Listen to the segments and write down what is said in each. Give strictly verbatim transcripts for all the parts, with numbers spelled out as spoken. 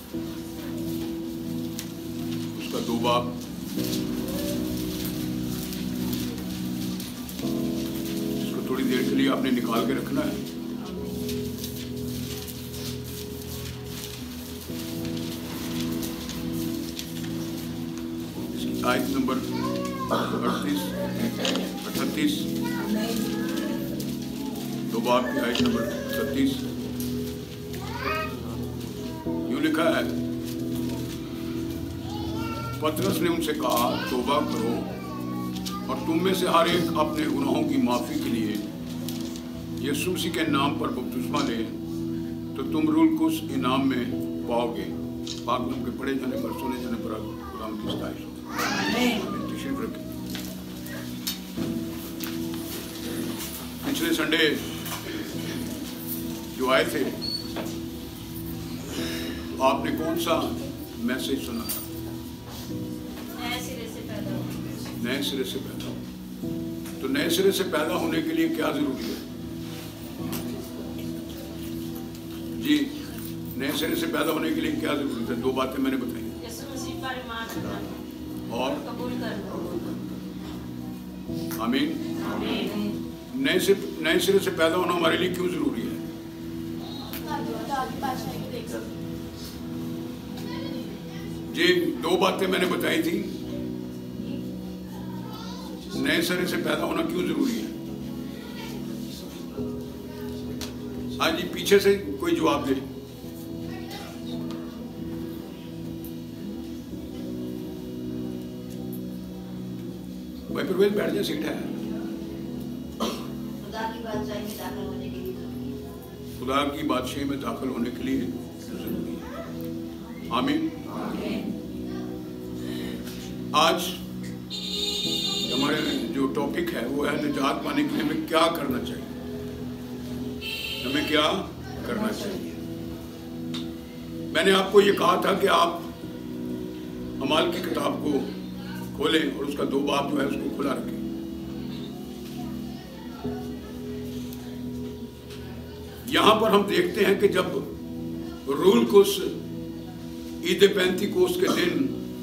उसका दो बाब इसको थोड़ी देर के लिए आपने निकाल के रखना है। इसकी आयत नंबर अड़तीस अठतीस, दो बाब की आयत नंबर छत्तीस यूं लिखा है, पतरस ने उनसे कहा, तौबा करो और तुम में से हर एक अपने गुनाहों की माफ़ी के लिए यीशु मसीह के नाम पर बपतिस्मा ले, तो तुम रूह को उस इनाम में पाओगे। पाक नाम के पढ़े जाने पर, सुने जाने पर खुदाम की सताइश हो। तशरीफ रखें। पिछले संडे जो आए थे तो आपने कौन सा मैसेज सुना था? नए सिरे से पैदा हो। नए सिरे से पैदा हो। तो नए सिरे से पैदा होने के लिए क्या जरूरी है जी? नए सिरे से पैदा होने के लिए क्या जरूरी है? दो बातें मैंने बताई। यीशु मसीह पर ईमान रखना और कबूल करना। आमीन। आमीन। नए से नए सिरे से पैदा होना हमारे लिए क्यों जरूरी है? जी, दो बातें मैंने बताई थी। नए सिरे से पैदा होना क्यों जरूरी है? हाँ जी, पीछे से कोई जवाब दे। भाई प्रवेश बैठ जाए, सीट है। खुदा की बादशाही में दाखिल होने के लिए जरूरी है। खुदा की बादशाही में दाखिल होने के लिए जरूरी है। आमीन। आज हमारे जो टॉपिक है वो है निजात पाने के लिए हमें क्या करना चाहिए। हमें क्या करना चाहिए? मैंने आपको ये कहा था कि आप अमाल की किताब को खोलें और उसका दो बाब जो है उसको खुला रखें। यहां पर हम देखते हैं कि जब रूल कुस ईद पेंतीकोस्त के दिन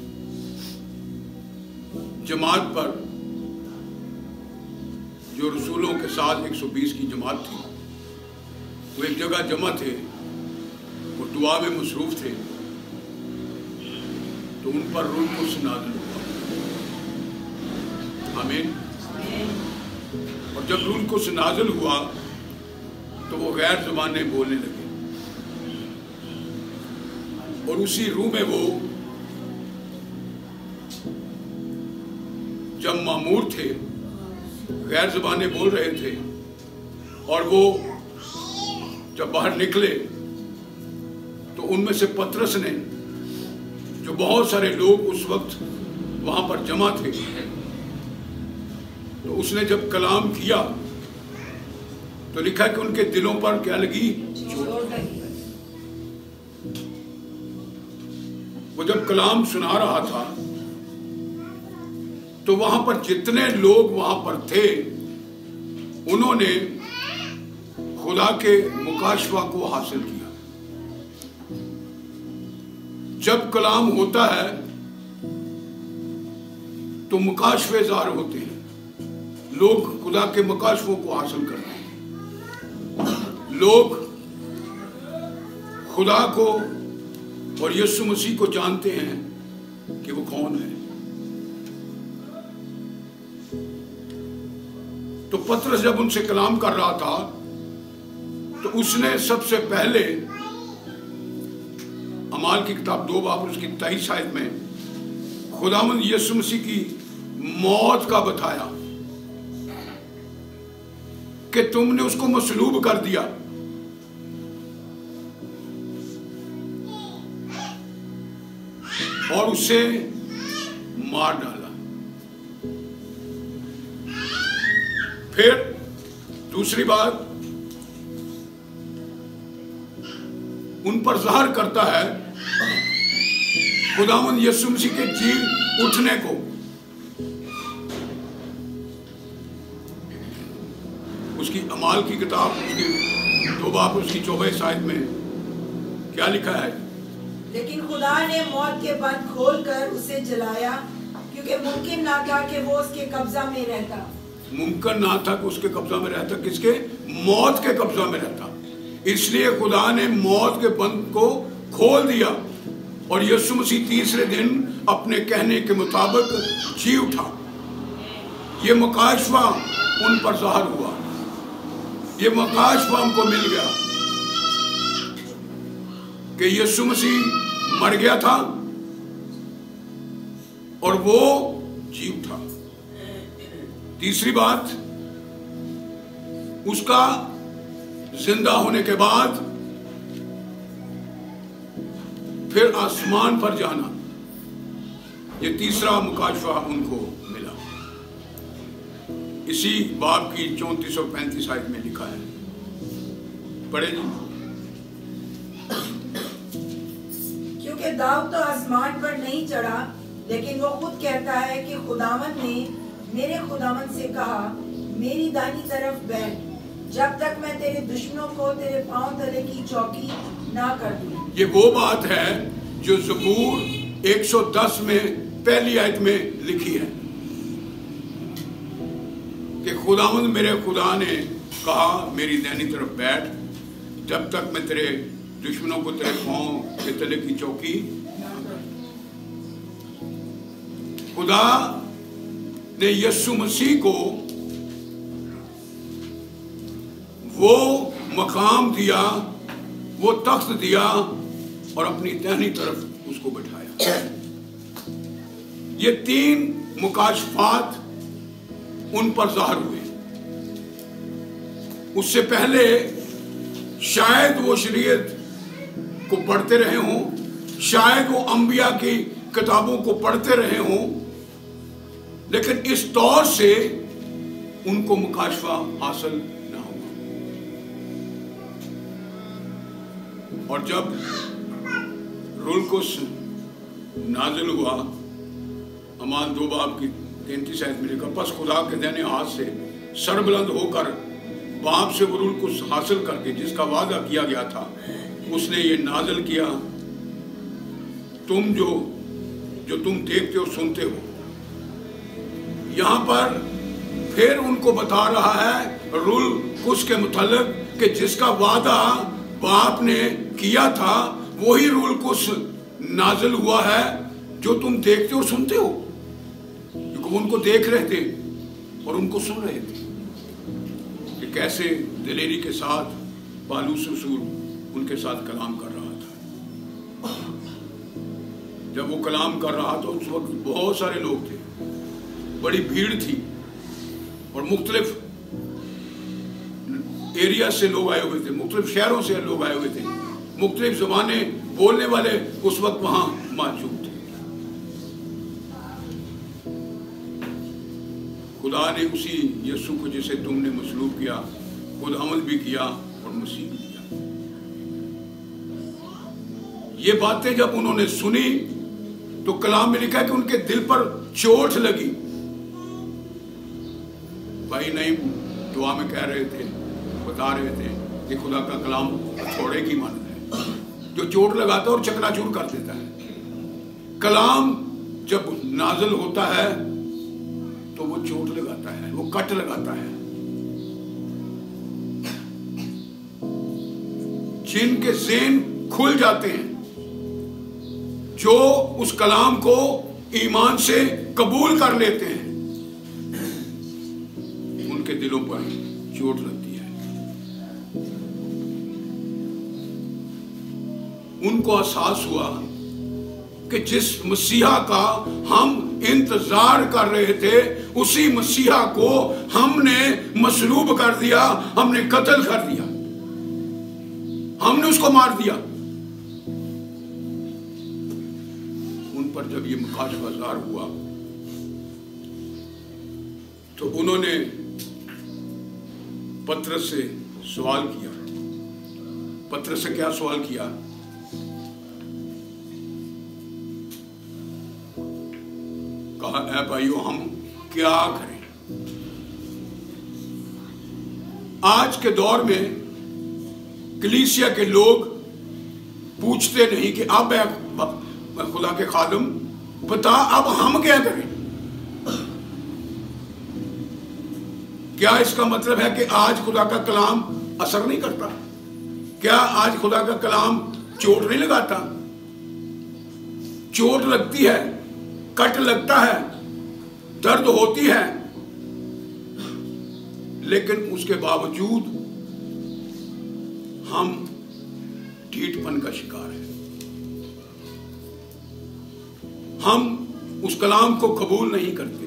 जमात पर, जो रसूलों के साथ एक सौ बीस की जमात थी, वो एक जगह जमा थे और दुआ में मसरूफ थे, तो उन पर रूल कुस नाज़िल हुआ। आमीन। और जब रूल कुस नाज़िल हुआ तो वो गैर ज़बानें बोलने लगे और उसी रूह में वो जब मामूर थे, गैर ज़बानें बोल रहे थे, और वो जब बाहर निकले तो उनमें से पतरस ने, जो बहुत सारे लोग उस वक्त वहां पर जमा थे, तो उसने जब कलाम किया तो लिखा कि उनके दिलों पर क्या लगी? चोट लगी। वो जब कलाम सुना रहा था तो वहां पर जितने लोग वहां पर थे उन्होंने खुदा के मुकाशवा को हासिल किया। जब कलाम होता है तो मुकाशवे ज़ाहिर होते हैं, लोग खुदा के मुकाशवों को हासिल करते हैं, लोग खुदा को और यीशु मसीह को जानते हैं कि वो कौन है। तो पतरस जब उनसे कलाम कर रहा था तो उसने सबसे पहले अमाल की किताब दो बाब उसकी तेईस आयत में खुदावंद यीशु मसीह की मौत का बताया कि तुमने उसको मसलूब कर दिया। और उसे मार डाला। फिर दूसरी बात उन पर ज़ाहिर करता है खुदावंद यीशु मसीह के जी उठने को। उसकी अमाल की किताब उसकी दो बाब उसकी चौबीस आयत में क्या लिखा है لیکن خدا نے موت کے بند کھول کر اسے جلایا کیونکہ ممکن نہ تھا کہ وہ اس کے قبضہ میں رہتا ممکن نہ تھا کہ اس کے قبضہ میں رہتا کس کے موت کے قبضہ میں رہتا اس لیے خدا نے موت کے بند کو کھول دیا اور یسوع مسیح تیسرے دن اپنے کہنے کے مطابق جی اٹھا یہ مکاشفہ ان پر ظاہر ہوا یہ مکاشفہ ہم کو مل گیا کہ یسوع مسیح مر گیا تھا اور وہ جی اٹھا تیسری بات اس کا زندہ ہونے کے بعد پھر آسمان پر جانا یہ تیسرا مکاشفہ ان کو ملا اسی باب کی چونتیس اور پینتیس آیت میں لکھا ہے پڑھیں جی کیونکہ داؤد تو آسمان پر نہیں چڑھا لیکن وہ خود کہتا ہے کہ خداوند نے میرے خداوند سے کہا میری دائیں طرف بیٹھ جب تک میں تیرے دشمنوں کو تیرے پاؤں تلے کی چوکی نہ کر دوں یہ وہ بات ہے جو زبور ایک سو دس میں پہلی آیت میں لکھی ہے کہ خداوند میرے خدا نے کہا میری دائیں طرف بیٹھ جب تک میں تیرے دشمنوں کو تیرے پاؤں کے تلے کی چوکی خدا نے یسوع مسیح کو وہ مقام دیا وہ تخت دیا اور اپنی دہنی طرف اس کو بٹھایا یہ تین مکاشفات ان پر ظاہر ہوئے اس سے پہلے شاید وہ شریعت کو پڑھتے رہے ہوں شاید وہ انبیاء کی کتابوں کو پڑھتے رہے ہوں لیکن اس طور سے ان کو مکاشفہ حاصل نہ ہوا اور جب روح القدس نازل ہوا اعمال دو باب کی تینتیس آیت میں لکھا پس خدا کے دائیں ہاتھ سے سر بلند ہو کر باپ سے وہ روح القدس حاصل کر کے جس کا وعدہ کیا گیا تھا اس نے یہ نازل کیا تم جو جو تم دیکھتے ہو سنتے ہو یہاں پر پھر ان کو بتا رہا ہے روح القدس کے متعلق کہ جس کا وعدہ باپ نے کیا تھا وہی روح القدس نازل ہوا ہے جو تم دیکھتے ہو سنتے ہو کیونکہ وہ ان کو دیکھ رہے تھے اور ان کو سن رہے تھے کہ کیسے دلیری کے ساتھ پالوس رسول ان کے ساتھ کلام کر رہا تھا جب وہ کلام کر رہا تو اس وقت بہت سارے لوگ تھے بڑی بھیڑ تھی اور مختلف ایریا سے لوگ آئے ہوئے تھے مختلف شہروں سے لوگ آئے ہوئے تھے مختلف زبانیں بولنے والے اس وقت وہاں موجود تھے خدا نے اسی یسوع کو جسے تم نے مصلوب کیا خود عمل بھی کیا اور مسیح بھی کیا یہ باتیں جب انہوں نے سنی تو کلام میں لکھا کہ ان کے دل پر چوٹ لگی بھائی نہیں دعا میں کہہ رہے تھے بتا رہے تھے کہ خدا کا کلام تھوڑے کی مانند ہے جو چوٹ لگاتا ہے اور چکنا چور کر دیتا ہے کلام جب نازل ہوتا ہے تو وہ چوٹ لگاتا ہے وہ کٹ لگاتا ہے جن کے ذہن کھل جاتے ہیں جو اس کلام کو ایمان سے قبول کر لیتے ہیں ان کے دلوں پر چوٹ لگتی ہے ان کو احساس ہوا کہ جس مسیحا کا ہم انتظار کر رہے تھے اسی مسیحا کو ہم نے مصلوب کر دیا ہم نے قتل کر دیا ہم نے اس کو مار دیا ان پر جب یہ مکاشفہ ظاہر ہوا تو انہوں نے پترس سے سوال کیا پترس سے کیا سوال کیا کہا اے بھائیو ہم کیا کریں آج کے دور میں کلیسیا کے لوگ पूछते नहीं कि अब मैं खुदा के खादम बता अब हम क्या करें। क्या इसका मतलब है कि आज खुदा का कलाम असर नहीं करता? क्या आज खुदा का कलाम चोट नहीं लगाता? चोट लगती है, कट लगता है, दर्द होती है, लेकिन उसके बावजूद हम ढीठपन का शिकार हैं। हम उस कलाम को कबूल नहीं करते,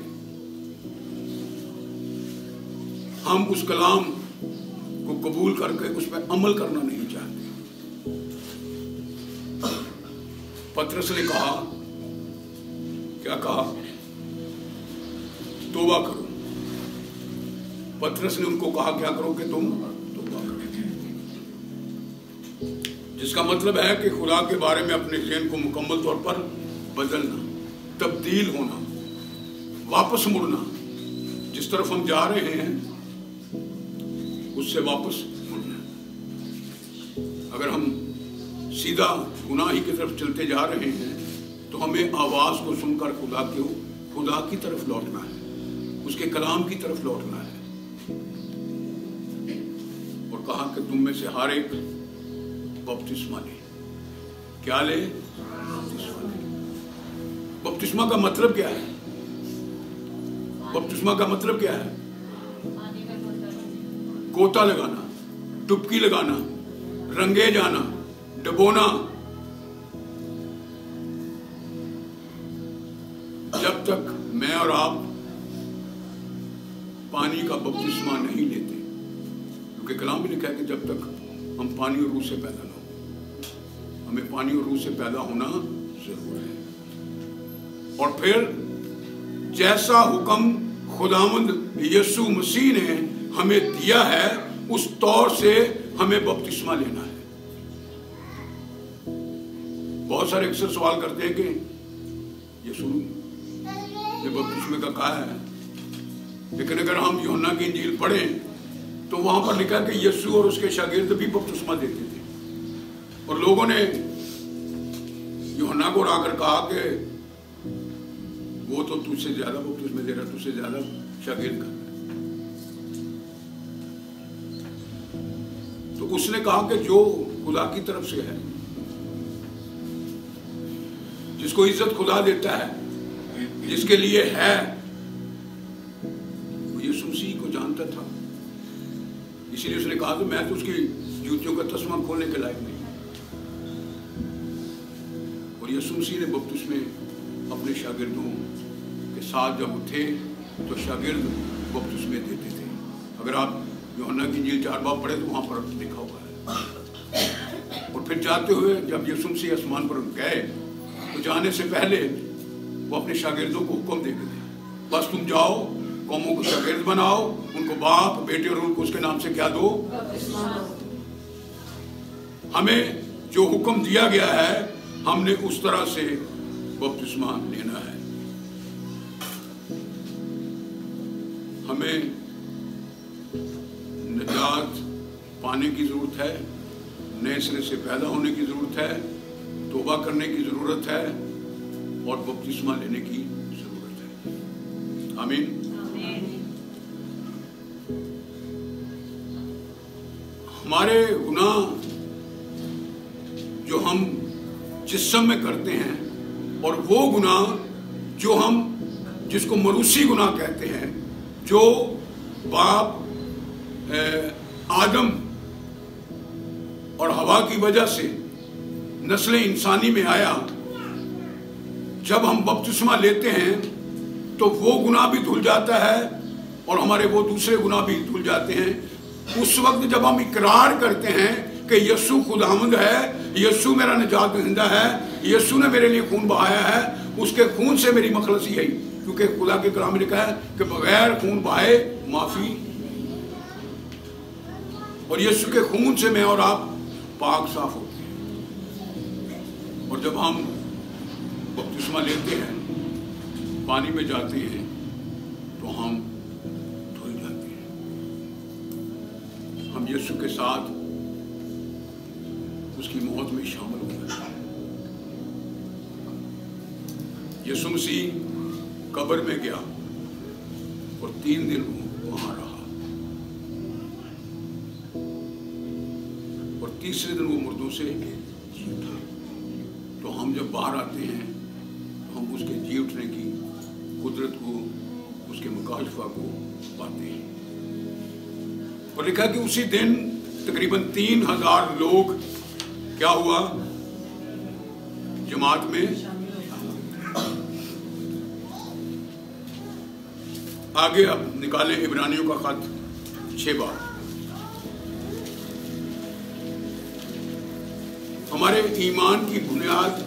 हम उस कलाम को कबूल करके उस पर अमल करना नहीं चाहते। पतरस ने कहा, क्या कहा? तौबा करो। पतरस ने उनको कहा क्या करो कि तुम तौबा करो, जिसका मतलब है कि खुदा के बारे में अपने ज़हन को मुकम्मल तौर पर बदलना, तब्दील होना, वापस मुड़ना। जिस तरफ हम जा रहे हैं उससे वापस मुड़ना। अगर हम सीधा गुनाह ही की तरफ चलते जा रहे हैं तो हमें आवाज को सुनकर खुदा के खुदा की तरफ लौटना है, उसके कलाम की तरफ लौटना है। और कहा कि तुम में से हर एक बपतिस्मा ले। क्या ले? बपतिस्मा ले। बपतिस्मा का मतलब क्या है? बपतिस्मा का मतलब क्या है? गोता लगाना, डुबकी लगाना, रंगे जाना, डबोना। जब तक मैं और आप पानी का बपतिस्मा नहीं लेते, क्योंकि कलाम में लिखा है कि जब तक हम पानी और रूह से पैदा ना हो, हमें पानी और रूह से पैदा होना जरूर है। और फिर जैसा हुक्म खुदावंद यीशु मसीह ने हमें दिया है उस तौर से हमें बपतिस्मा लेना है। बहुत सारे अक्सर सवाल करते हैं कि यीशु ये बपतिस्मे का कहा है, लेकिन अगर हम यूहन्ना की इंजील पढ़ें तो वहां पर लिखा कि यीशु और उसके शागिर्द भी बपतिस्मा देते थे। और लोगों ने यूहन्ना को आकर कहा कि वो तो तुझसे ज्यादा बपतिस्मे दे रहा, तुझसे ज्यादा शागिर्द कर रहा है। तो उसने कहा कि जो खुदा की तरफ से है, जिसको इज्जत खुदा देता है, जिसके लिए है, वो यीशु मसीह को जानता था। इसीलिए उसने कहा कि मैं तो उसकी जूतियों का तस्मा खोलने के लायक नहीं। और यीशु मसीह ने बपतिस्मे अपने शागिर्दों के साथ जब थे तो शागिर्द बपतिस्मे देते थे। अगर आप यूहन्ना की इंजील चार बाब पढ़े तो वहां पर लिखा हुआ है। और फिर जाते हुए जब यीशु मसीह आसमान पर गए तो जाने से पहले वो अपने शागिर्दों को हुक्म देते थे, बस तुम जाओ, कौमों को शागिर्द बनाओ, उनको बाप बेटे और उनको उसके नाम से क्या दो। हमें जो हुक्म दिया गया है हमने उस तरह से बपतिस्मा लेना है। हमें निजात पाने की जरूरत है, नए सिरे से पैदा होने की जरूरत है, तौबा करने की जरूरत है और बपतिस्मा लेने की जरूरत है। आमीन। हमारे गुनाह जो हम जिस्म में करते हैं और वो गुनाह जो हम जिसको मरूसी गुनाह कहते हैं, जो बाप आदम और हवा की वजह से नस्ल इंसानी में आया, जब हम बपतिस्मा लेते हैं तो वो गुनाह भी धुल जाता है और हमारे वो दूसरे गुनाह भी धुल जाते हैं। उस वक्त जब हम इकरार करते हैं कि यीशु खुदावंद है, यीशु मेरा निजात दहिंदा है, यीशु ने मेरे लिए खून बहाया है, उसके खून से मेरी मखलसी है, क्योंकि खुदा के कलाम में लिखा है कि बगैर खून बहाए माफी, और यीशु के खून से मैं और आप पाक साफ होते हैं। और जब हम बपतिस्मा लेते हैं, पानी में जाते हैं, तो हम धुल जाते हैं। हम यीशु के साथ उसकी मौत में शामिल हो गया। यीशु मसीह कब्र में गया और तीन दिन वहां रहा और तीसरे दिन वो मुर्दों से जी उठा। तो हम जब बाहर आते हैं तो हम उसके जी उठने की कुदरत को, उसके मुकाशफा को पाते हैं। और लिखा कि उसी दिन तकरीबन तीन हजार लोग क्या हुआ, जमात में। आगे अब निकालें इब्रानियों का खत छह बार। हमारे ईमान की बुनियाद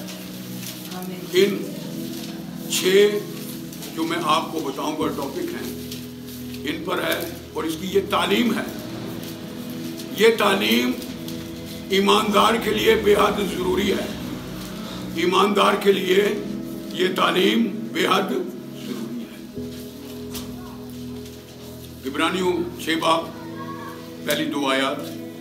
इन छह जो मैं आपको बताऊंगा टॉपिक हैं, इन पर है। और इसकी ये तालीम है, ये तालीम ईमानदार के लिए बेहद ज़रूरी है। ईमानदार के लिए ये तालीम बेहद ज़रूरी है। इब्रानियों छह बाब पहली दो आयत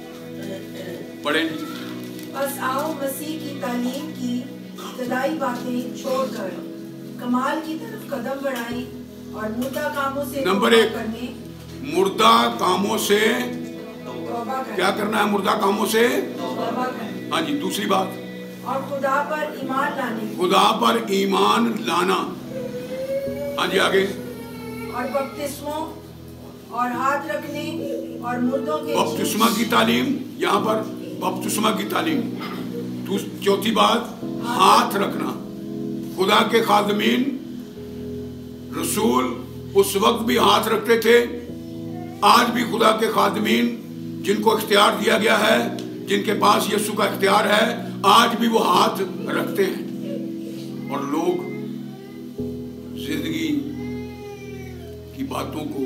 पढ़ें। बस आओ मसीह की तालीम की इब्तदाई बातें छोड़कर कमाल की तरफ कदम बढ़ाएं और मुर्दा कामों से नंबर तौबा एक, करने मुर्दा कामों से तौबा करने क्या करना है? मुर्दा कामों से। तौबा करने हाँ जी, दूसरी बात, और खुदा पर ईमान लाने खुदा पर ईमान लाना। हाँ जी, आगे और बपतिस्मों और हाथ रखने और मुर्दों के बपतिस्मा की तालीम, यहाँ पर बपतिस्मा की तालीम। दूस- चौथी बात, हाथ रखना। खुदा के खादमीन रसूल उस वक्त भी हाथ रखते थे, आज भी खुदा के खादमीन जिनको इख्तियार दिया गया है, जिनके पास यीशु का इख्तियार है, आज भी वो हाथ रखते हैं। और लोग जिंदगी की बातों को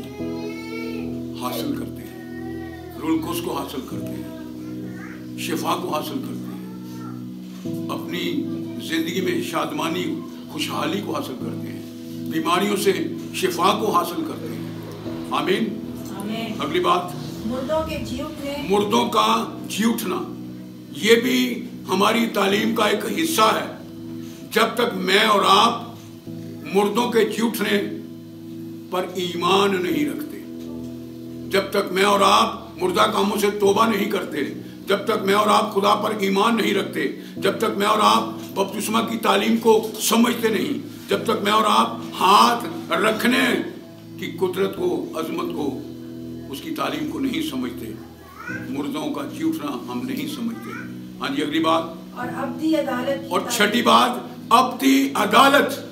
हासिल करते हैं, रुल्कुस को हासिल करते हैं, शिफा को हासिल करते हैं, अपनी जिंदगी में शादमानी खुशहाली को हासिल करते हैं, बीमारियों से शिफा को हासिल करते हैं। आमीन। आमीन। अगली बात, मुर्दों के जी उठने मुर्दों का जी उठना। ये भी हमारी तालीम का एक हिस्सा है। जब तक मैं और आप मुर्दों के जी उठने पर ईमान नहीं रखते, जब तक मैं और आप मुर्दा कामों से तौबा नहीं करते, जब तक मैं और आप खुदा पर ईमान नहीं रखते, जब तक मैं और आप बपतिस्मा की तालीम को समझते नहीं, जब तक मैं और आप हाथ रखने की कुदरत को, अजमत को, उसकी तालीम को नहीं समझते, मुर्दों का जी उठना हम नहीं समझते। हाँ जी, अगली बात, और अब्दी अदालत की और तालीम- छठी बात, अब्दी अदालत,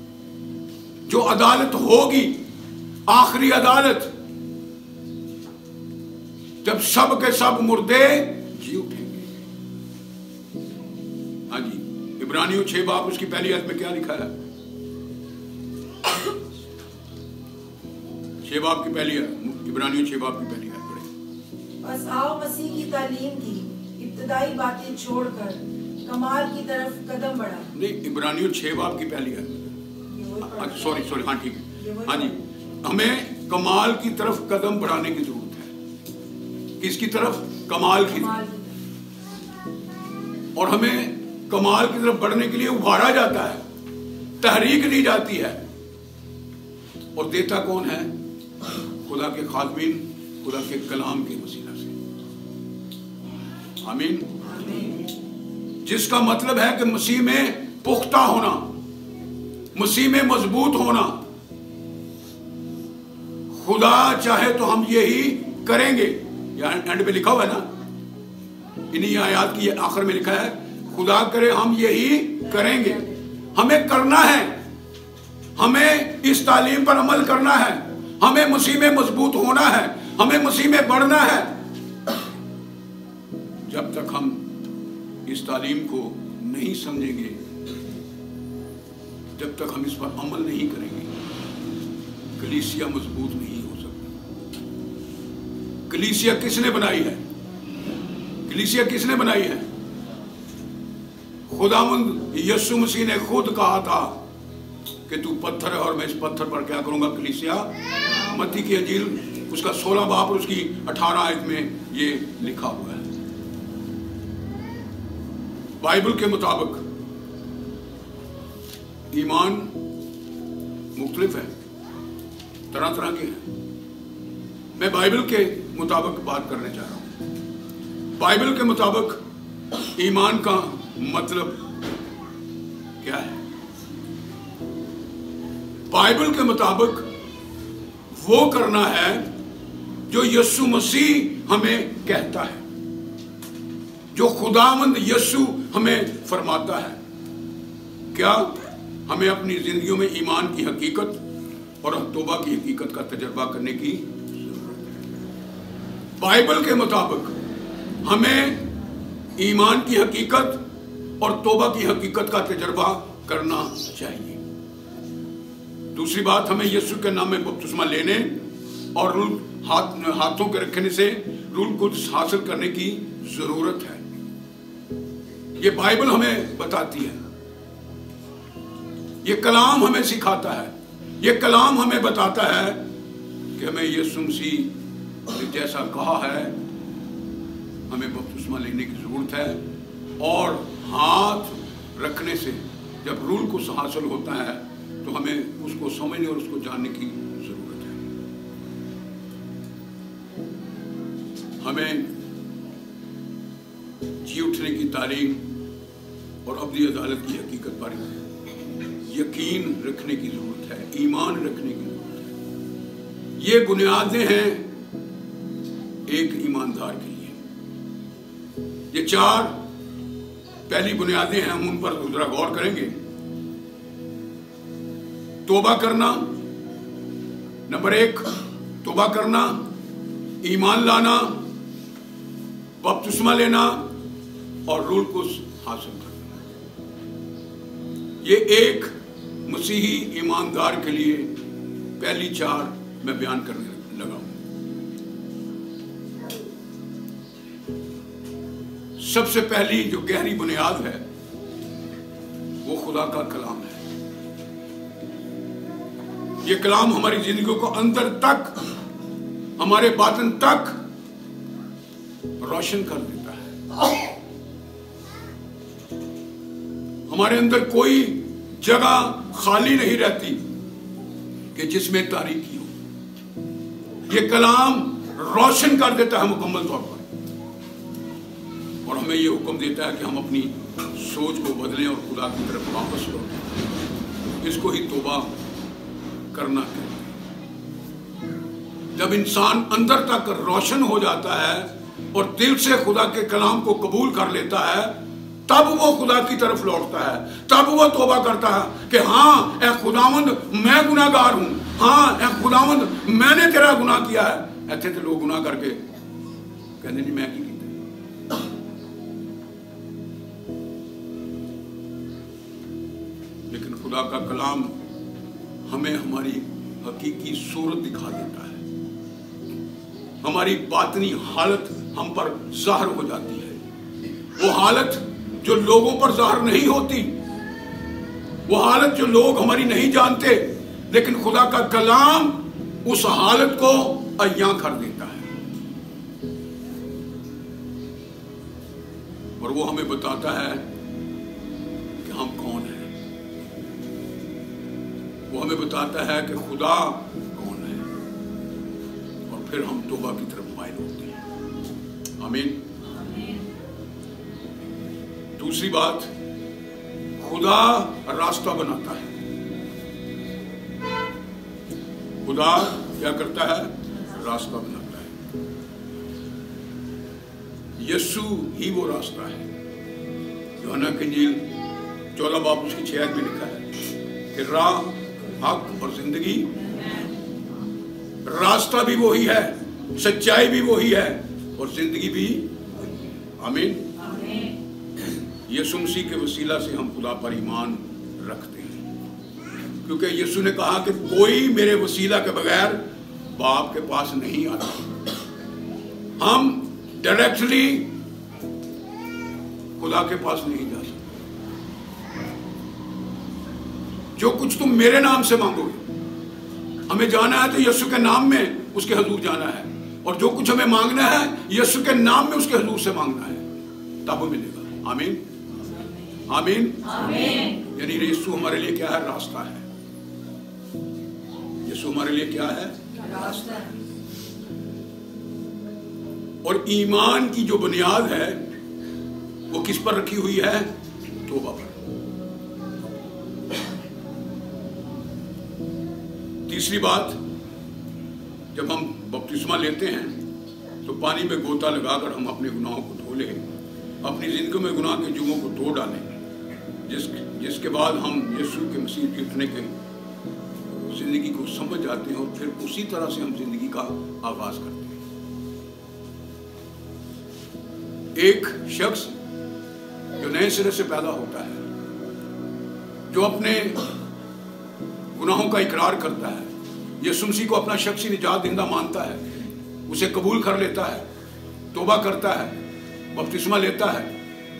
जो अदालत होगी, आखिरी अदालत, जब सब के सब मुर्दे जी उठेंगे। हाँ जी, इब्रानियों छह बाब उसकी पहली आयत में क्या लिखा है? छह बाब की पहली आयत, इब्रानियों छह बाब की पहली आयत पढ़े। बस आओ मसीह की तालीम की इब्तदाई बातें छोड़कर कमाल की तरफ कदम बढ़ा। नहीं, इब्रानियों छह बाब की पहली आयत। ये वही पढ़ा। सॉरी सॉरी हाँ ठीक है। हाँ जी, हमें कमाल की तरफ कदम बढ़ाने की जरूरत है। किसकी तरफ? कमाल की कमाल तरफ। की और हमें कमाल की तरफ बढ़ने के लिए उभारा जाता है, तहरीक दी जाती है। और देता कौन है? खुदा के खादमीन, खुदा के कलाम के वसीला से। आमीन। जिसका मतलब है कि मसीह में पुख्ता होना, मसीह में मजबूत होना। खुदा चाहे तो हम यही करेंगे। यहाँ एंड पे लिखा हुआ है ना, इन्हीं आयत की आखिर में लिखा है, खुदा करे हम यही करेंगे। हमें करना है, हमें इस तालीम पर अमल करना है, हमें मसीह में मजबूत होना है, हमें मसीह में बढ़ना है। जब तक हम इस तालीम को नहीं समझेंगे, जब तक हम इस पर अमल नहीं करेंगे, कलीसिया मजबूत नहीं हो सकती। कलीसिया किसने बनाई है? कलीसिया किसने बनाई है? खुदावंद यीशु मसीह ने खुद कहा था कि तू पत्थर है और मैं इस पत्थर पर क्या करूंगा? कलीसिया। मत्ती की अंजील उसका सोलह बाब और उसकी अठारह आयत में ये लिखा हुआ है। बाइबल के मुताबिक ईमान मुख्तलिफ है, तरह तरह के हैं। मैं बाइबल के मुताबिक बात करने जा रहा हूं। बाइबल के मुताबिक ईमान का मतलब क्या है? बाइबल के मुताबिक वो करना है जो यीशु मसीह हमें कहता है, जो खुदावंद यीशु हमें फरमाता है। क्या हमें अपनी जिंदगियों में ईमान की हकीकत और तौबा की हकीकत का तजर्बा करने की जरूरत है। बाइबल के मुताबिक हमें ईमान की हकीकत और तौबा की हकीकत का तजर्बा करना चाहिए। दूसरी बात, हमें यीशु के नाम में बपतिस्मा लेने और रूल हाथ हाथों के रखने से रूल कुद्स हासिल करने की जरूरत है। ये बाइबल हमें बताती है, ये कलाम हमें सिखाता है, ये कलाम हमें बताता है कि हमें यीशु मसीह ने जैसा कहा है हमें बपतिस्मा लेने की जरूरत है। और हाथ रखने से जब रूल कुद्स हासिल होता है तो हमें उसको समझने और उसको जानने की जरूरत है। हमें जी उठने की तालीम और अब्दी अदालत की हकीकत पर यकीन रखने की जरूरत है, ईमान रखने की जरूरत है। ये बुनियादें हैं एक ईमानदार के लिए। ये चार पहली बुनियादें हैं, हम उन पर जरा गौर करेंगे। तौबा करना, नंबर एक तौबा करना, ईमान लाना, बपतिस्मा लेना और रूल कुद्स हासिल करना। ये एक मसीही ईमानदार के लिए पहली चार मैं बयान करने लगा हूं। सबसे पहली जो गहरी बुनियाद है वो खुदा का कलाम है। ये कलाम हमारी जिंदगी को अंदर तक, हमारे बातन तक रोशन कर देता है। हमारे अंदर कोई जगह खाली नहीं रहती कि जिसमें तारीकी हो। ये कलाम रोशन कर देता है मुकम्मल तौर पर, और हमें ये हुक्म देता है कि हम अपनी सोच को बदलें और खुदा की तरफ वापस लौटें। इसको ही तौबा करना है। जब इंसान अंदर तक रोशन हो जाता है और दिल से खुदा के कलाम को कबूल कर लेता है, तब वो खुदा की तरफ लौटता है, तब वो तौबा करता है कि हाँ ए खुदावंद मैं गुनाहगार हूं, हाँ ए खुदावंद मैंने तेरा गुनाह किया है। ऐसे तो लोग गुनाह करके कहते नहीं मैं की कीता। लेकिन खुदा का कलाम हमें हमारी हकीकी सूरत दिखा देता है, हमारी बातनी हालत हम पर ज़ाहिर हो जाती है। वो हालत जो लोगों पर ज़ाहिर नहीं होती, वो हालत जो लोग हमारी नहीं जानते, लेकिन खुदा का कलाम उस हालत को अय्यां कर देता है और वो हमें बताता है कि हम कौन हैं। वो हमें बताता है कि खुदा कौन है, और फिर हम तौबा की तरफ माइल होते हैं। आमीन। दूसरी बात, खुदा रास्ता बनाता है। खुदा क्या करता है? रास्ता बनाता है। यीशु ही वो रास्ता है। यूहन्ना की इंजील चौदह बाब उसकी छह आयत में लिखा है कि राह, हक और जिंदगी, रास्ता भी वही है, सच्चाई भी वही है और जिंदगी भी। आमीन। यीशु मसीह के वसीला से हम खुदा पर ईमान रखते हैं, क्योंकि यीशु ने कहा कि कोई मेरे वसीला के बगैर बाप के पास नहीं आता। हम डायरेक्टली खुदा के पास नहीं जा सकते। जो कुछ तुम मेरे नाम से मांगोगे, हमें जाना है तो यीशु के नाम में उसके हुजूर जाना है, और जो कुछ हमें मांगना है यीशु के नाम में उसके हुजूर से मांगना है, तब वो मिलेगा। आमीन। आमीन। आमीन। यानी यीशु हमारे लिए क्या है? रास्ता है। यीशु हमारे लिए क्या है? रास्ता। और ईमान की जो बुनियाद है वो किस पर रखी हुई है? तौबा पर। तीसरी बात, जब हम बपतिस्मा लेते हैं तो पानी में गोता लगाकर हम अपने गुनाहों को धो लें, अपनी जिंदगी में गुनाह के जुगों को धो डालें, जिस जिसके बाद हम यीशु के मसीह के उठने के जिंदगी को समझ जाते हैं और फिर उसी तरह से हम जिंदगी का आगाज करते हैं। एक शख्स जो नए सिरे से पैदा होता है, जो अपने गुनाहों का इकरार करता है, यीशु मसीह को अपना शख्सी निजात देंदा मानता है, उसे कबूल कर लेता है, तौबा करता है, बपतिस्मा लेता है,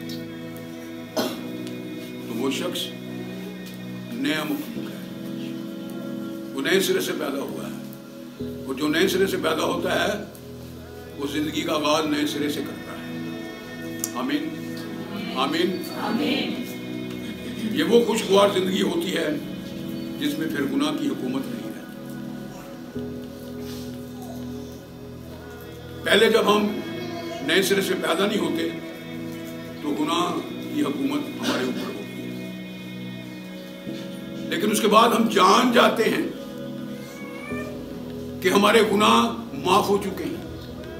तो वो शख्स नया मखलूक है, वो नए सिरे से पैदा हुआ है। और जो नए सिरे से पैदा होता है वो जिंदगी का आगाज नए सिरे से करता है। आमीन, आमीन, आमीन। ये वो खुशगवार जिंदगी होती है जिसमें फिर गुनाह की हुकूमत नहीं है। पहले जब हम नए सिरे से पैदा नहीं होते तो गुनाह की हुकूमत हमारे ऊपर होती है, लेकिन उसके बाद हम जान जाते हैं कि हमारे गुनाह माफ हो चुके हैं।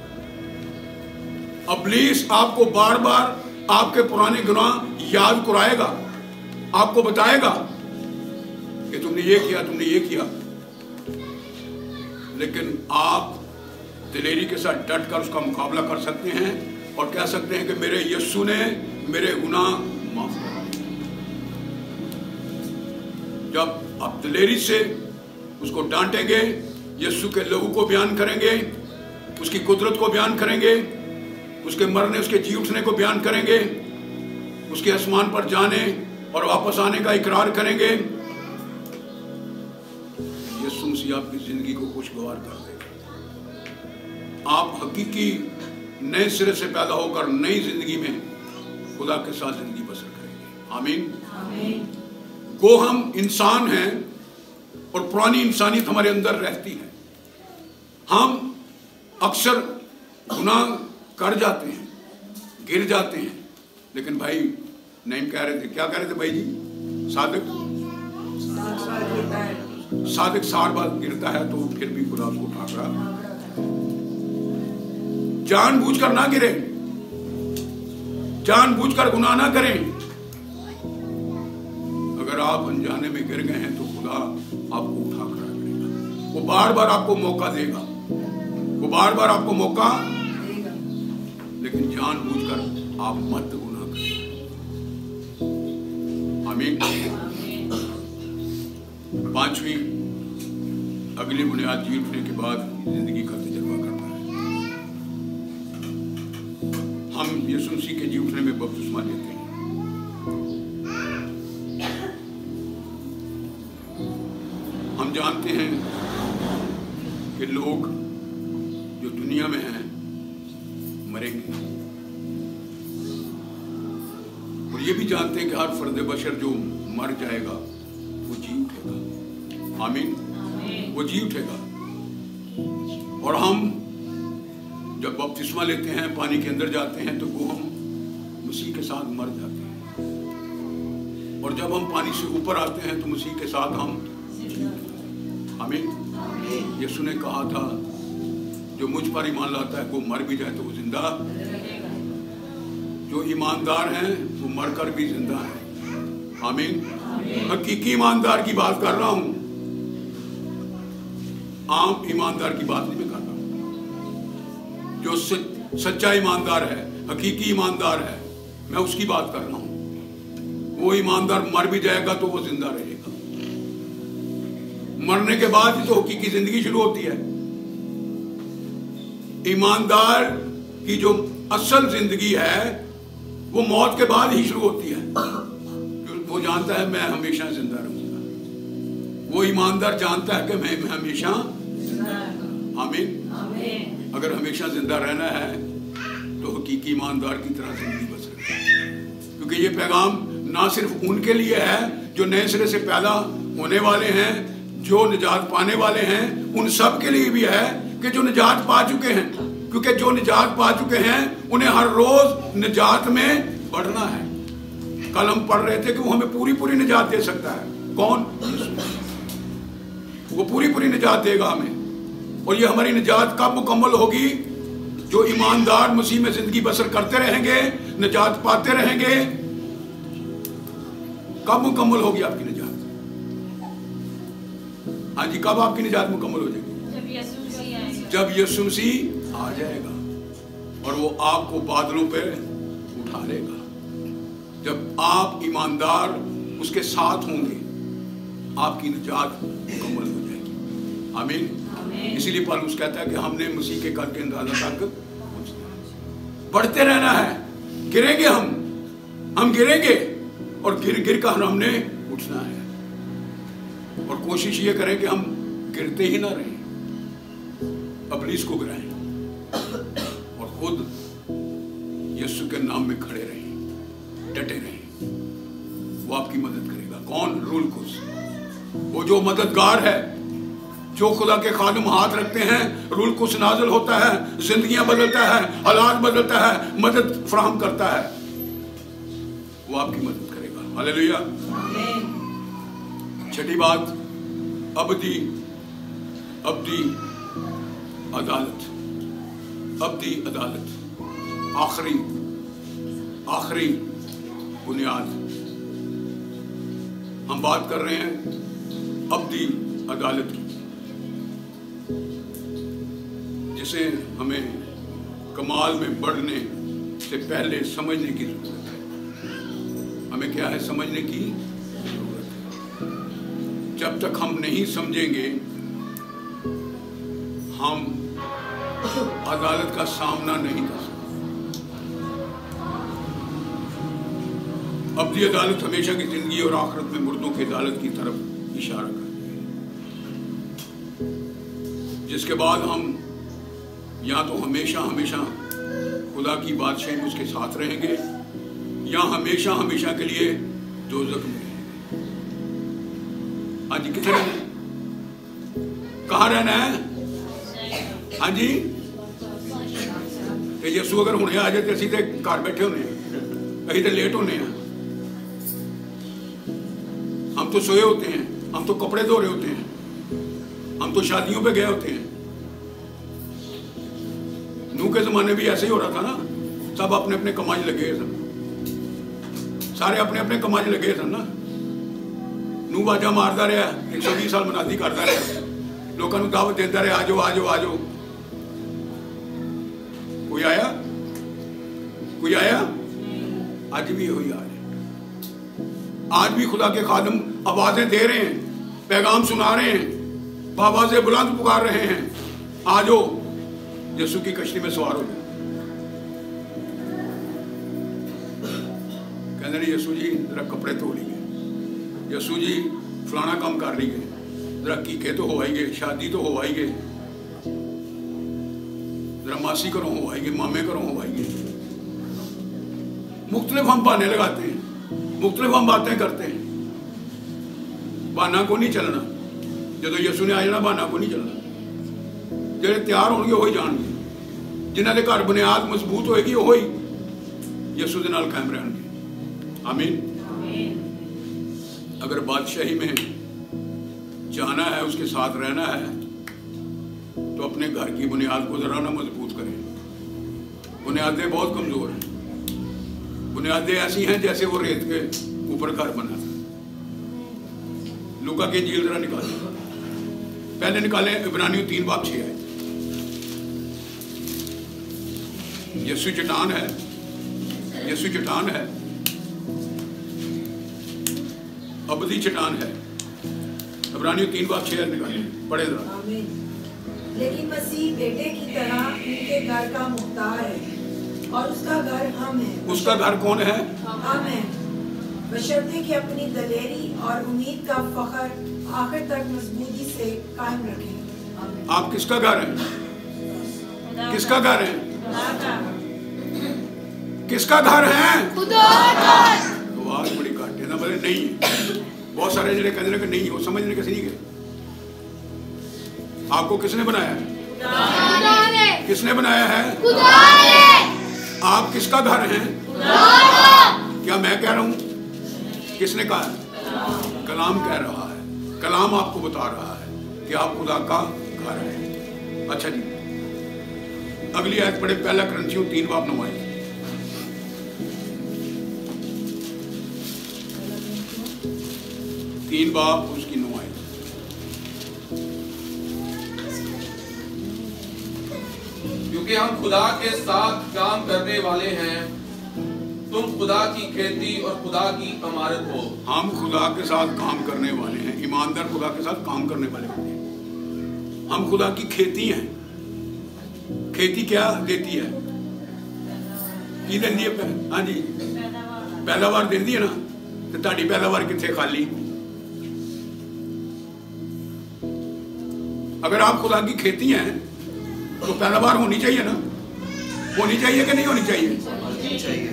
इब्लीस आपको बार बार आपके पुराने गुनाह याद कराएगा, आपको बताएगा कि तुमने ये किया, तुमने ये किया, लेकिन आप दिलेरी के साथ डट कर उसका मुकाबला कर सकते हैं और कह सकते हैं कि मेरे यीशु ने मेरे गुनाह माफ कर दिए। जब आप दिलेरी से उसको डांटेंगे, यीशु के लहू को बयान करेंगे, उसकी कुदरत को बयान करेंगे, उसके मरने उसके जी उठने को बयान करेंगे, उसके आसमान पर जाने और वापस आने का इकरार करेंगे, यीशु मसीह आपकी जिंदगी को खुशगवार कर देगा। आप हकीकी नए सिरे से पैदा होकर नई जिंदगी में खुदा के साथ जिंदगी बसर करेंगे। आमीन, आमीन। को हम इंसान हैं और पुरानी इंसानियत हमारे अंदर रहती है। हम अक्सर गुनाह कर जाते हैं, गिर जाते हैं, लेकिन भाई नईम कह रहे थे, क्या कह रहे थे भाई जी? सादिक सादिक सार बार गिरता है तो फिर भी खुदा उसको उठा रहा। जानबूझकर ना गिरे, जानबूझकर गुनाह ना करें। अगर आप अनजाने में गिर गए हैं तो खुदा आपको उठा खड़ा करेगा। वो बार बार आपको मौका देगा, वो बार बार आपको मौका देगा, लेकिन जानबूझकर आप मत गुनाह करें। आमीन। पांचवी, अगली बुनियाद जी उठने के बाद जिंदगी का तजर्बा करता है। हम यीशु मसीह के जी उठने में बपतिस्मा लेते हैं। हम जानते हैं कि लोग जो दुनिया में हैं मरेंगे, और ये भी जानते हैं कि हर फर्द बशर जो मर जाएगा वो जी उठेगा। आमीन, वो जी उठेगा। और हम जब बपतिस्मा लेते हैं, पानी के अंदर जाते हैं, तो वो हम मसीह के साथ मर जाते हैं, और जब हम पानी से ऊपर आते हैं तो मसीह के साथ हम आमीन। यीशु ने कहा था जो मुझ पर ईमान लाता है वो मर भी जाए तो वो जिंदा, जो ईमानदार हैं वो मरकर भी जिंदा हैं। आमीन। हकीकी ईमानदार की बात कर रहा हूं, आम ईमानदार की बात नहीं मैं कर रहा हूं। जो सच्चा ईमानदार है, हकीकी ईमानदार है, मैं उसकी बात कर रहा हूं। वो ईमानदार मर भी जाएगा तो वो जिंदा रहेगा। मरने के बाद ही तो हकीकी जिंदगी शुरू होती है। ईमानदार की जो असल जिंदगी है वो मौत के बाद ही शुरू होती है। वो जानता है मैं हमेशा जिंदा रहूंगा। वो ईमानदार जानता है कि मैं, मैं हमेशा आमीन। अगर हमेशा जिंदा रहना है तो हकीकी ईमानदार की तरह जिंदगी बसर, क्योंकि ये पैगाम نہ صرف ان کے لیے ہے جو نئے سرے سے پیدا ہونے والے ہیں، جو نجات پانے والے ہیں، ان سب کے لیے بھی ہے کہ جو نجات پا چکے ہیں، کیونکہ جو نجات پا چکے ہیں انہیں ہر روز نجات میں بڑھنا ہے۔ کل ہم پڑھ رہے تھے کہ وہ ہمیں پوری پوری نجات دے سکتا ہے۔ کون؟ وہ پوری پوری نجات دے گا ہمیں، اور یہ ہماری نجات کب مکمل ہوگی؟ جو ایماندار مسیح میں زندگی بسر کرتے رہیں گے، نجات پاتے رہیں گے۔ کب مکمل ہوگی آپ کی نجات؟ ہاں جی، کب آپ کی نجات مکمل ہو جائے گی؟ جب یسوع مسیح آئے گا۔ جب یسوع مسیح آ جائے گا اور وہ آپ کو بادلوں پہ اٹھا لے گا۔ جب آپ ایماندار اس کے ساتھ ہوں گے، آپ کی نجات مکمل ہو جائے گی۔ آمین۔ اسی لیے پالوس کہتا ہے کہ ہم نے مسیح کے قد کے اندازہ تک بڑھتے رہنا ہے۔ گریں گے ہم ہم گریں گے اور گر گر کر ہم نے اٹھنا ہے، اور کوشش یہ کریں کہ ہم گرتے ہی نہ رہیں، ابلیس کو گرائیں اور خود یسوع کے نام میں کھڑے رہیں، ڈٹے رہیں۔ وہ آپ کی مدد کرے گا۔ کون؟ روح القدس، وہ جو مددگار ہے، جو خدا کے خادم ہاتھ رکھتے ہیں، روح القدس نازل ہوتا ہے، زندگیاں بدلتا ہے، حالات بدلتا ہے، مدد فراہم کرتا ہے۔ وہ آپ کی مدد کرے گا۔ ہاللیلویہ۔ چھٹی بات، ابدی ابدی عدالت۔ ابدی عدالت، آخری آخری بنیاد۔ ہم بات کر رہے ہیں ابدی عدالت کی، جسے ہمیں کمال میں بڑھنے سے پہلے سمجھنے کی ضرورت ہے۔ ہمیں کیا ہے؟ سمجھنے کی ضرورت ہے۔ جب تک ہم نہیں سمجھیں گے، ہم عدالت کا سامنا نہیں کر سکتے۔ ابدی عدالت ہمیشہ کی زندگی اور آخرت میں مردوں کی عدالت کی طرف اشارہ کرتی ہے، جس کے بعد ہم یا تو ہمیشہ ہمیشہ خدا کی بادشاہی میں اس کے ساتھ رہیں گے، یا ہمیشہ ہمیشہ کے لیے دوزخ میں رہیں گے۔ ہاں جی، کتنے رہنا ہے؟ کہاں رہنا ہے؟ ہاں جی، کہ یسوع اگر ہونے آ جائے تو اسی تے گھر بیٹھے ہونے ہیں، کہیں تے لیٹ ہونے ہیں۔ ہم تو سوئے ہوتے ہیں، ہم تو کپڑے دھو رہے ہوتے ہیں، ہم تو شادیوں پہ گئے ہوتے ہیں۔ نوح کے زمانے بھی ایسے ہی ہو رہا تھا نا، سب اپنے اپنے کمائی لگے سن، سارے اپنے اپنے کمائی لگے سن نا۔ نوح باجا مارتا رہا، ایک سو بیس سال منادی کرتا رہا، لوگوں کو دعوت دیتا رہا، آجو آجو آجو۔ کوئی آیا؟ کوئی آیا؟ آج بھی وہی آ رہے، آج بھی خدا کے خادم آوازیں دے رہے ہیں، پیغام سنا رہے ہیں، بآوازیں بلند پکار رہے ہیں، آجو یسوع کی کشتی میں سوار ہو جائے۔ کہنے لئے یسوع جی ذرا کپڑے دھو لیے، یسوع جی فلانا کام کر لیے، ذرا کیکے تو ہو آئی گے، شادی تو ہو آئی گے، ذرا ماسی کروں ہو آئی گے، مامے کروں ہو آئی گے۔ مختلف ہم بہانے لگاتے ہیں، مختلف ہم باتیں کرتے ہیں۔ بہانا کو نہیں چلنا، جدو یسوع نے آ جانا بہانا کو نہیں چلنا۔ جڑے تیار ہون گے وہی جان گے، جنہاں دے گھر بنیاد مضبوط ہوئے گی وہی یسوع دے نال قائم رہن گے۔ آمین۔ اگر بادشاہی میں جانا ہے، اس کے ساتھ رہنا ہے، تو اپنے گھر کی بنیاد کو ذرا نہ مضبوط کریں۔ بنیادیں بہت کمزور ہیں، بنیادیں ایسی ہیں جیسے وہ ریت کے اوپر گھر بنا تھا۔ لوکا کی انجیل ذرا نکالیں، پہلے نکالیں عبرانیوں تین باب چھ آئے۔ یسوع چٹان ہے، یسوع چٹان ہے، ابدی چٹان ہے۔ عبرانیوں تین باب چھ نکالیں، پڑھے ذرا۔ آمین۔ لیکن مسیح بیٹے کی طرح ان کے گھر کا مختار ہے، اور اس کا گھر ہم ہیں۔ اس کا گھر کون ہے؟ ہم ہیں، بشرطے کہ اپنی دلیری اور امید کا فخر آخر تک مضبوطی سے قائم رکھیں۔ آپ کس کا گھر ہے؟ کس کا گھر ہے؟ کس کا گھر ہے؟ خدا کا۔ آواز بڑی کٹ बोले नहीं है। बहुत सारे जने कहते हैं कि नहीं, वो समझने कैसे नहीं गए। आपको किसने बनाया है? किसने बनाया है? आप किसका घर हैं? क्या मैं कह रहा हूं? किसने कहा है? कलाम कह रहा है। कलाम आपको बता रहा है कि आप खुदा का घर हैं। अच्छा जी, अगली आयत पढ़े, पहला करंथियों तीन बाब नौ आयत। तीन बाब उसकी नौ आयत। क्योंकि हम खुदा के साथ काम करने वाले हैं, तुम खुदा की खेती और खुदा की अमारत हो। हम खुदा के साथ काम करने वाले हैं, ईमानदार खुदा के साथ काम करने वाले होते हैं। हम खुदा की खेती हैं। खेती क्या देती है? की देती है? हाँ जी, पैदावार देती है ना। तो ताड़ी पैदावार कितने खाली? अगर आप खुदा की खेती हैं तो पैदावार होनी चाहिए ना। होनी चाहिए कि नहीं होनी चाहिए? चाहिए।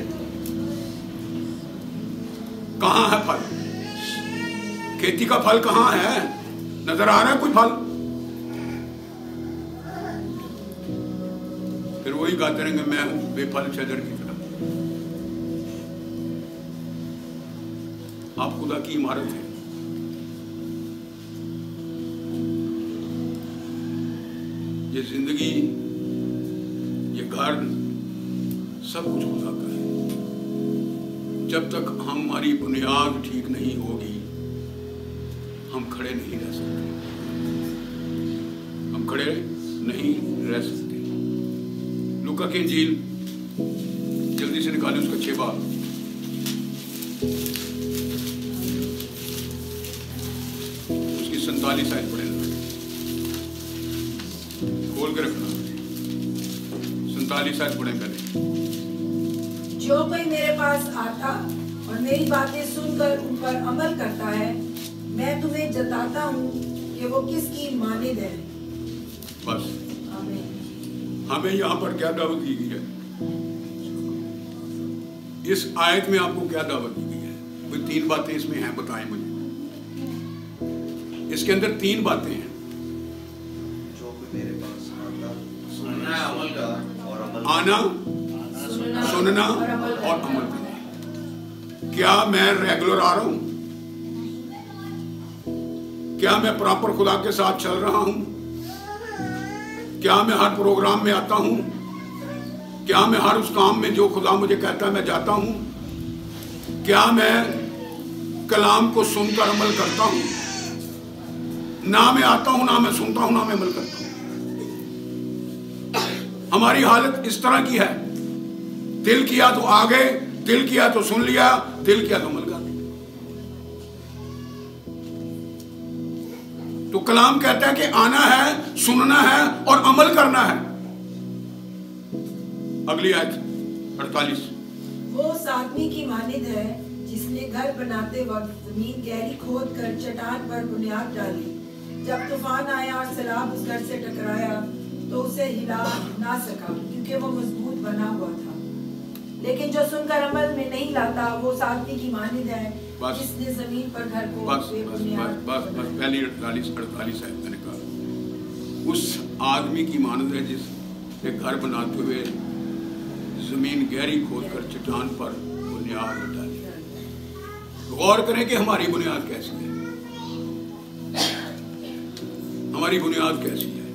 कहाँ है फल? खेती का फल कहाँ है? नजर आ रहा है कोई फल? फिर वही गाते रहेंगे, मैं हूं बेफल शजर की तरह। आप खुदा की इमारत है। ये जिंदगी, ये घर, सब कुछ खुदा का है। जब तक हमारी बुनियाद ठीक नहीं होगी, हम खड़े नहीं रह सकते। हम खड़े नहीं रह सकते। लूका की इंजील जल्दी से निकालें, उसका छह बाब। उसकी सैंतालीस आयत पढ़े, खोल के रखना। सैंतालीस आयत पढ़े पहले। जो कोई मेरे पास आता और मेरी बातें सुनकर उन पर अमल करता है, मैं तुम्हें जताता हूँ कि वो किसकी मानिंद है। बस आमीन। हमें यहाँ पर क्या दावत की गई है? इस आयत में आपको क्या दावत की गई है? कोई तीन बातें इसमें हैं, बताएं मुझे। इसके अंदर तीन बातें हैं। जो कोई मेरे पास आता, सुनना है, अमल का और अमल आना, सुनना, सुनना और अमल और अमल करना। क्या मैं रेगुलर आ रहा हूं? क्या मैं प्रॉपर खुदा के साथ चल रहा हूं? क्या मैं हर प्रोग्राम में आता हूं? क्या मैं हर उस काम में जो खुदा मुझे कहता है मैं जाता हूं? क्या मैं कलाम को सुनकर अमल करता हूं? ना मैं आता हूं, ना मैं सुनता हूं, ना मैं अमल करता हूं। हमारी हालत इस तरह की है, दिल किया तो आ गए, दिल किया तो सुन लिया, दिल किया तो अमल कर दिया। तो कलाम कहता है कि आना है, सुनना है और अमल करना है। अगली आयत अड़तालीस। वो उस आदमी की मानिंद है जिसने घर बनाते वक्त जमीन गहरी खोद कर चट्टान पर बुनियाद डाली। जब तूफान आया और सैलाब उस घर से टकराया तो उसे हिला ना सका, क्योंकि वो मजबूत बना हुआ था। लेकिन जो सुनकर अमल में नहीं लाता, वो उस आदमी की मानिंद है जिसने जमीन पर घर को बस बस बेबुनियाद बस बस बस पहली अड़तालीस अड़तालीस आयत मैंने कहा। उस आदमी की मानद है जिसने घर बनाते हुए जमीन गहरी खोदकर चट्टान पर बुनियाद डाली। गौर करें कि हमारी बुनियाद कैसी है। हमारी बुनियाद कैसी है?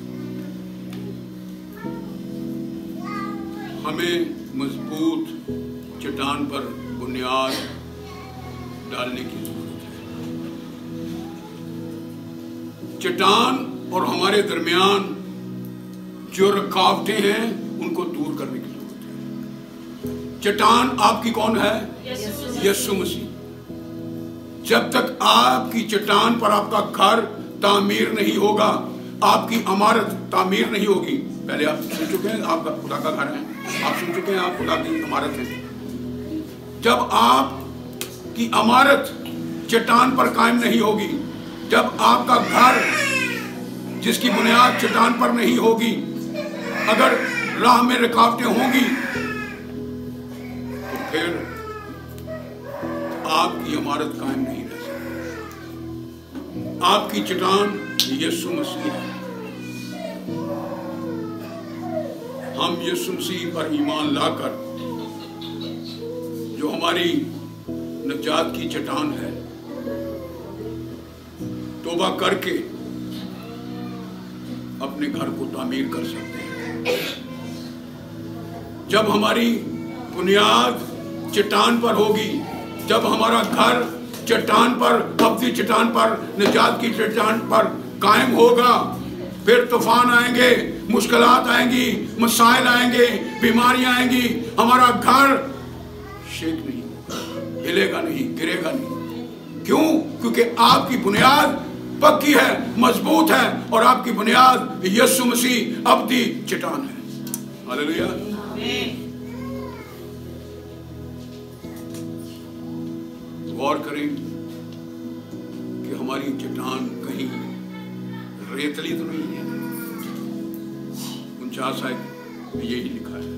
हमें मजबूत चट्टान पर बुनियाद डालने की जरूरत है। चट्टान और हमारे दरमियान जो रुकावटें हैं उनको दूर करने की जरूरत है। चट्टान आपकी कौन है? यीशु मसीह। जब तक आपकी चट्टान पर आपका घर तामीर नहीं होगा, आपकी इमारत तामीर नहीं होगी। पहले आप सुन चुके हैं आपका खुदा का घर है, आप सुन चुके हैं आप खुदा की इमारत है। जब आपकी इमारत चट्टान पर कायम नहीं होगी, जब आपका घर जिसकी बुनियाद चट्टान पर नहीं होगी, अगर राह में रुकावटें होंगी, तो फिर आपकी इमारत कायम नहीं रह सकती। आपकी चट्टान यीशु मसीह है। हम यीशु मसीह पर ईमान लाकर, जो हमारी निजात की चट्टान है, तौबा करके अपने घर को तामीर कर सकते हैं। जब हमारी बुनियाद चट्टान पर होगी, जब हमारा घर चट्टान पर, अब्दी चट्टान पर, निजात की चट्टान पर कायम होगा, फिर तूफान आएंगे, मुश्किलात आएंगी, मसाइल आएंगे, बीमारियां आएंगी, हमारा घर शेक नहीं होगा, हिलेगा नहीं, गिरेगा नहीं। क्यों? क्योंकि आपकी बुनियाद पक्की है, मजबूत है, और आपकी बुनियाद यीशु मसीह अब्दी चट्टान है। हालेलुया। गौर करें कि हमारी चट्टान कहीं रेतली तो नहीं है। उनचास आयत में यही लिखा है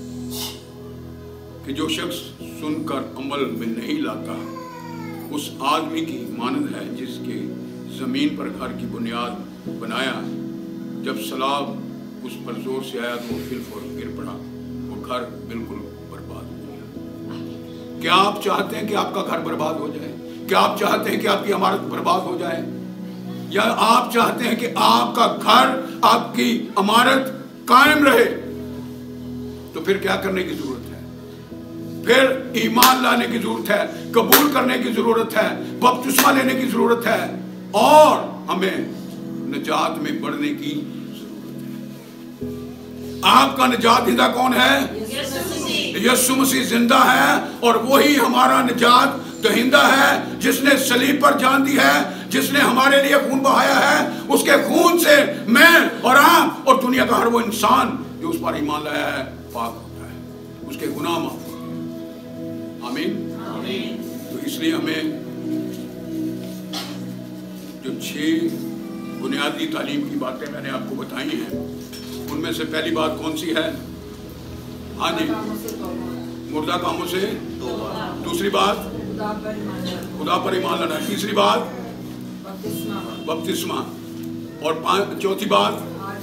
कि जो शख्स सुनकर अमल में नहीं लाता उस आदमी की मानद है जिसके जमीन पर घर की बुनियाद बनाया, जब सैलाब उस पर जोर से आया तो वो फिर फौरन गिर पड़ा, वो घर बिल्कुल बर्बाद हो गया। क्या आप चाहते हैं कि आपका घर बर्बाद हो जाए? क्या आप चाहते हैं कि आपकी इमारत बर्बाद हो जाए? या आप चाहते हैं कि आपका घर, आपकी इमारत कायम रहे? तो फिर क्या करने की जरूरत है? फिर ईमान लाने की जरूरत है, कबूल करने की जरूरत है, बपतिस्मा लेने की जरूरत है, और हमें निजात में बढ़ने की जरूरत है। आपका निजात हिंदा कौन है? यीशु मसीह जिंदा है, और वही हमारा निजात दहिंदा है, जिसने सलीब पर जान दी है, जिसने हमारे लिए खून बहाया है। उसके खून से मैं और आप और दुनिया का हर वो इंसान जो उस पर ईमान लाया है पाक होता है, उसके गुनाह माफ होते हैं। आमीन। तो इसलिए हमें जो छह बुनियादी तालीम की बातें मैंने आपको बताई हैं, उनमें से पहली बात कौन सी है? हाँ जी, मुर्दा कामों से दूसरी बात खुदा पर ईमान लाना, तीसरी बात बपतिस्मा, और पांच चौथी बात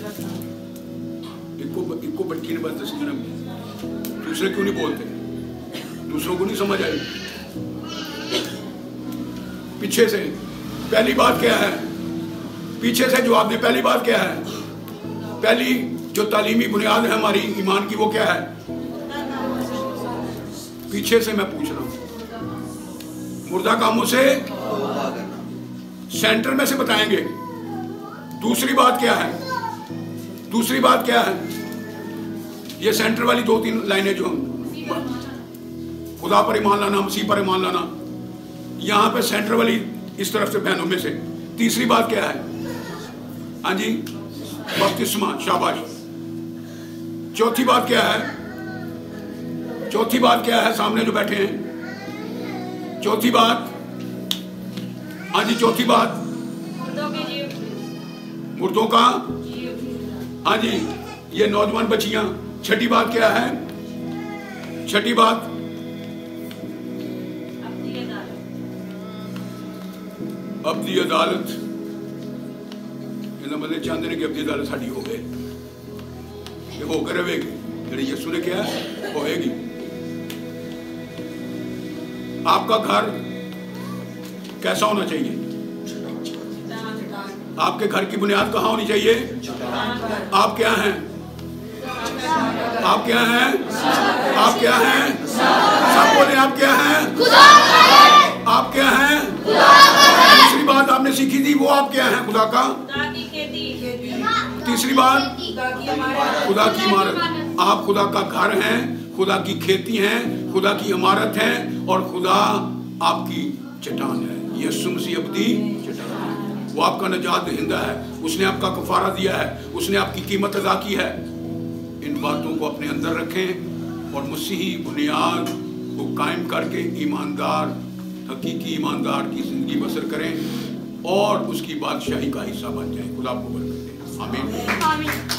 इको इको बच्ची ने बस दस मिनट, दूसरे क्यों नहीं बोलते? दूसरों को नहीं समझ आई? पीछे से पहली बात क्या है? पीछे से जो आपने पहली बात क्या है? पहली जो तालीमी बुनियाद है हमारी ईमान की, वो क्या है? पीछे से मैं पूछ रहा हूं, मुर्दा कामों से सेंटर में से बताएंगे। दूसरी बात क्या है? दूसरी बात क्या है? ये सेंटर वाली दो तीन लाइनें जो खुदा पर ईमान लाना, मसीह पर ईमान लाना, यहां पे सेंटर वाली इस तरफ से बहनों में से। तीसरी बात क्या है? हाँ जी, बपतिस्मा, शाबाश। चौथी बात क्या है? चौथी बात क्या है? सामने जो बैठे हैं, चौथी बात, हाँ जी, चौथी बात मुर्दों का, हाँ जी, ये नौजवान बच्चियां। छठी बात क्या है? छठी बात अब्दी अदालत। इन्हें मतलब चाहते हैं कि अब्दी अदालत साड़ी हो गए, ये होकर रहेगी, जेड़ी यीशु ने किया होएगी। आपका घर कैसा होना चाहिए? आपके घर की बुनियाद कहाँ होनी चाहिए? आप क्या हैं? आप क्या हैं? आप क्या हैं? सब बोले आप क्या हैं? आप क्या हैं? दूसरी बात आपने सीखी थी, वो आप क्या हैं? खुदा का। तीसरी बात खुदा की इमारत। आप खुदा का घर हैं, खुदा की खेती हैं, खुदा की इमारत हैं, और खुदा आपकी चट्टान है। यीशु मसीह अब्दी चट्टान है, वो आपका निजात दहिंदा है, उसने आपका कफारा दिया है, उसने आपकी कीमत अदा की है। इन बातों को अपने अंदर रखें और मसीही बुनियाद को कायम करके ईमानदार, हकीकी ईमानदार की जिंदगी बसर करें और उसकी बादशाही का हिस्सा बन जाएं। खुदा आपको बरकत दे। आमीन।